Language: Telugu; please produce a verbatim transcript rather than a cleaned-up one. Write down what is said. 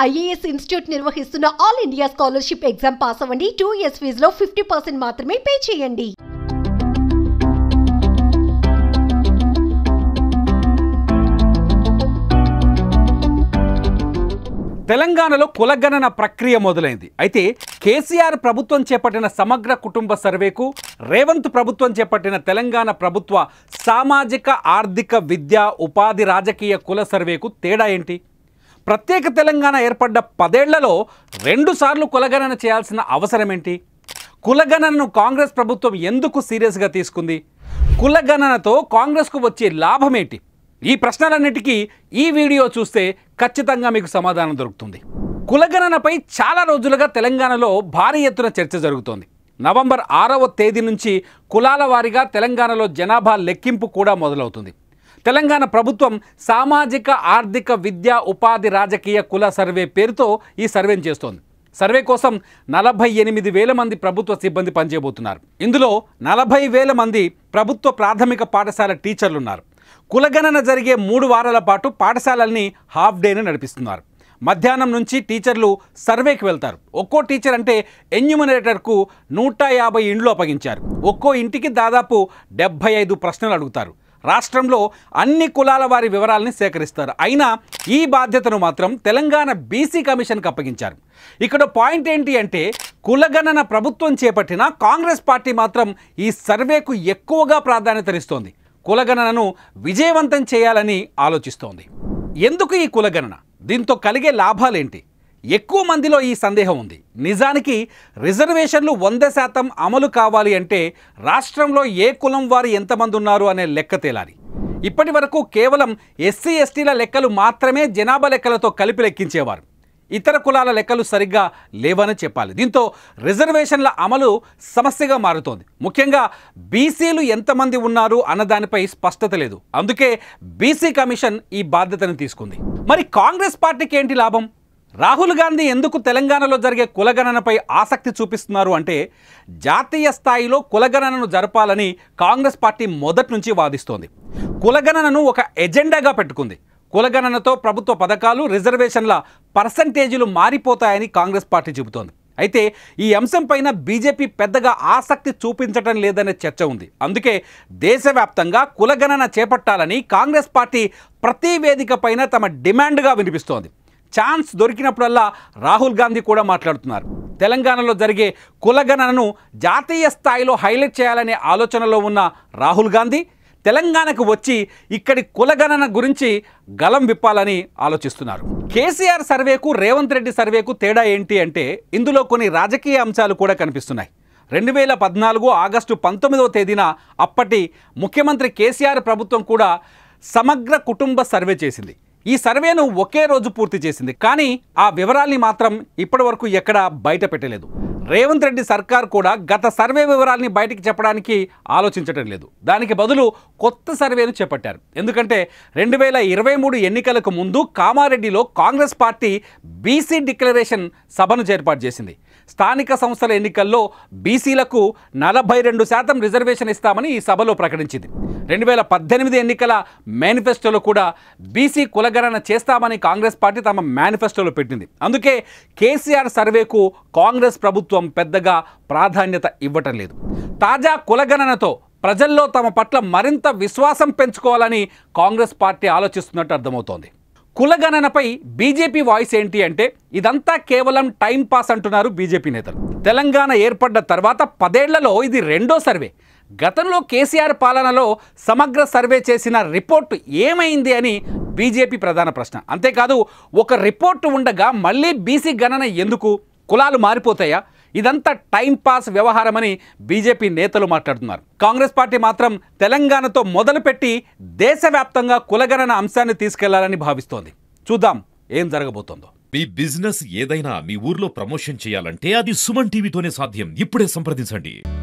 ఐఏఎస్ ఇన్స్టిట్యూట్ నిర్వహిస్తున్న all India scholarship exam pass అవ్వండి. టూ ఇయర్స్ ఫీజులో ఫిఫ్టీ పర్సెంట్ మాత్రమే పే చేయండి. తెలంగాణలో కులగణన ప్రక్రియ మొదలైంది. అయితే కేసీఆర్ ప్రభుత్వం చేపట్టిన సమగ్ర కుటుంబ సర్వేకు రేవంత్ ప్రభుత్వం చేపట్టిన తెలంగాణ ప్రభుత్వ సామాజిక ఆర్థిక విద్యా ఉపాధి రాజకీయ కుల సర్వేకు తేడా ఏంటి? ప్రత్యేక తెలంగాణ ఏర్పడ్డ పదేళ్లలో రెండుసార్లు కులగణన చేయాల్సిన అవసరం ఏంటి? కులగణనను కాంగ్రెస్ ప్రభుత్వం ఎందుకు సీరియస్గా తీసుకుంది? కులగణనతో కాంగ్రెస్కు వచ్చే లాభం ఏంటి? ఈ ప్రశ్నలన్నిటికీ ఈ వీడియో చూస్తే ఖచ్చితంగా మీకు సమాధానం దొరుకుతుంది. కులగణనపై చాలా రోజులుగా తెలంగాణలో భారీ ఎత్తున చర్చ జరుగుతోంది. నవంబర్ ఆరవ తేదీ నుంచి కులాల వారీగా తెలంగాణలో జనాభా లెక్కింపు కూడా మొదలవుతుంది. తెలంగాణ ప్రభుత్వం సామాజిక ఆర్థిక విద్యా ఉపాధి రాజకీయ కుల సర్వే పేరుతో ఈ సర్వేను చేస్తోంది. సర్వే కోసం నలభై ఎనిమిది వేల మంది ప్రభుత్వ సిబ్బంది పనిచేయబోతున్నారు. ఇందులో నలభై వేల మంది ప్రభుత్వ ప్రాథమిక పాఠశాల టీచర్లు ఉన్నారు. కులగణన జరిగే మూడు వారాల పాటు పాఠశాలల్ని హాఫ్ డేను నడిపిస్తున్నారు. మధ్యాహ్నం నుంచి టీచర్లు సర్వేకి వెళ్తారు. ఒక్కో టీచర్ అంటే ఎన్యూమరేటర్కు నూట యాభై ఇండ్లు అప్పగించారు. ఒక్కో ఇంటికి దాదాపు డెబ్భై ఐదు ప్రశ్నలు అడుగుతారు. రాష్ట్రంలో అన్ని కులాల వారి వివరాలని సేకరిస్తారు. అయినా ఈ బాధ్యతను మాత్రం తెలంగాణ బీసీ కమిషన్కి అప్పగించారు. ఇక్కడ పాయింట్ ఏంటి అంటే కులగణన ప్రభుత్వం చేపట్టిన కాంగ్రెస్ పార్టీ మాత్రం ఈ సర్వేకు ఎక్కువగా ప్రాధాన్యతనిస్తోంది. కులగణనను విజయవంతం చేయాలని ఆలోచిస్తోంది. ఎందుకు ఈ కులగణన? దీంతో కలిగే లాభాలేంటి? ఎక్కువ మందిలో ఈ సందేహం ఉంది. నిజానికి రిజర్వేషన్లు వంద శాతం అమలు కావాలి అంటే రాష్ట్రంలో ఏ కులం వారు ఎంతమంది ఉన్నారు అనే లెక్క తేలాలి. ఇప్పటి వరకు కేవలం ఎస్సీ ఎస్టీల లెక్కలు మాత్రమే జనాభా లెక్కలతో కలిపి లెక్కించేవారు. ఇతర కులాల లెక్కలు సరిగ్గా లేవని చెప్పాలి. దీంతో రిజర్వేషన్ల అమలు సమస్యగా మారుతోంది. ముఖ్యంగా బీసీలు ఎంతమంది ఉన్నారు అన్నదానిపై స్పష్టత లేదు. అందుకే బీసీ కమిషన్ ఈ బాధ్యతను తీసుకుంది. మరి కాంగ్రెస్ పార్టీకి ఏంటి లాభం? రాహుల్ గాంధీ ఎందుకు తెలంగాణలో జరిగే కులగణనపై ఆసక్తి చూపిస్తున్నారు అంటే జాతీయ స్థాయిలో కులగణనను జరపాలని కాంగ్రెస్ పార్టీ మొదటి నుంచి వాదిస్తోంది. కులగణనను ఒక ఎజెండాగా పెట్టుకుంది. కులగణనతో ప్రభుత్వ పథకాలు రిజర్వేషన్ల పర్సంటేజీలు మారిపోతాయని కాంగ్రెస్ పార్టీ చెబుతోంది. అయితే ఈ అంశంపైన బీజేపీ పెద్దగా ఆసక్తి చూపించటం లేదనే చర్చ ఉంది. అందుకే దేశవ్యాప్తంగా కులగణన చేపట్టాలని కాంగ్రెస్ పార్టీ ప్రతి వేదిక పైన తమ డిమాండ్గా వినిపిస్తోంది. ఛాన్స్ దొరికినప్పుడల్లా రాహుల్ గాంధీ కూడా మాట్లాడుతున్నారు. తెలంగాణలో జరిగే కులగణనను జాతీయ స్థాయిలో హైలైట్ చేయాలనే ఆలోచనలో ఉన్న రాహుల్ గాంధీ తెలంగాణకు వచ్చి ఇక్కడి కులగణన గురించి గలం విప్పాలని ఆలోచిస్తున్నారు. కేసీఆర్ సర్వేకు రేవంత్ రెడ్డి సర్వేకు తేడా ఏంటి అంటే ఇందులో కొన్ని రాజకీయ అంశాలు కూడా కనిపిస్తున్నాయి. రెండు వేల పద్నాలుగు ఆగస్టు పంతొమ్మిదవ తేదీన అప్పటి ముఖ్యమంత్రి కేసీఆర్ ప్రభుత్వం కూడా సమగ్ర కుటుంబ సర్వే చేసింది. ఈ సర్వేను ఒకే రోజు పూర్తి చేసింది. కానీ ఆ వివరాల్ని మాత్రం ఇప్పటి వరకు ఎక్కడా బయట పెట్టలేదు. రేవంత్ రెడ్డి సర్కార్ కూడా గత సర్వే వివరాల్ని బయటికి చెప్పడానికి ఆలోచించడం లేదు. దానికి బదులు కొత్త సర్వేను చేపట్టారు. ఎందుకంటే రెండు వేల ఇరవై మూడు ఎన్నికలకు ముందు కామారెడ్డిలో కాంగ్రెస్ పార్టీ బీసీ డిక్లరేషన్ సభను ఏర్పాటు చేసింది. స్థానిక సంస్థల ఎన్నికల్లో బీసీలకు నలభై రెండు శాతం రిజర్వేషన్ ఇస్తామని ఈ సభలో ప్రకటించింది. రెండు వేల పద్దెనిమిది ఎన్నికల మేనిఫెస్టోలో కూడా బీసీ కులగణన చేస్తామని కాంగ్రెస్ పార్టీ తమ మేనిఫెస్టోలో పెట్టింది. అందుకే కేసీఆర్ సర్వేకు కాంగ్రెస్ ప్రభుత్వం పెద్దగా ప్రాధాన్యత ఇవ్వటం లేదు. తాజా కులగణనతో ప్రజల్లో తమ పట్ల మరింత విశ్వాసం పెంచుకోవాలని కాంగ్రెస్ పార్టీ ఆలోచిస్తున్నట్టు అర్థమవుతోంది. కులగణనపై బీజేపీ వాయిస్ ఏంటి అంటే ఇదంతా కేవలం టైం పాస్ అంటున్నారు బీజేపీ నేతలు. తెలంగాణ ఏర్పడ్డ తర్వాత పదేళ్లలో ఇది రెండో సర్వే. గతంలో కేసీఆర్ పాలనలో సమగ్ర సర్వే చేసిన రిపోర్టు ఏమైంది అని బీజేపీ ప్రధాన ప్రశ్న. అంతేకాదు ఒక రిపోర్టు ఉండగా మళ్ళీ బీసీ గణన ఎందుకు? కులాలు మారిపోతాయా? ఇదంతా టైం పాస్ వ్యవహారమని బీజేపీ నేతలు మాట్లాడుతున్నారు. కాంగ్రెస్ పార్టీ మాత్రం తెలంగాణతో మొదలుపెట్టి దేశవ్యాప్తంగా కులగణన అంశాన్ని తీసుకెళ్లాలని భావిస్తోంది. చూద్దాం ఏం జరగబోతోందో. మీ బిజినెస్ ఏదైనా మీ ఊర్లో ప్రమోషన్ చేయాలంటే అది సుమన్ టీవీతోనే సాధ్యం. ఇప్పుడే సంప్రదించండి.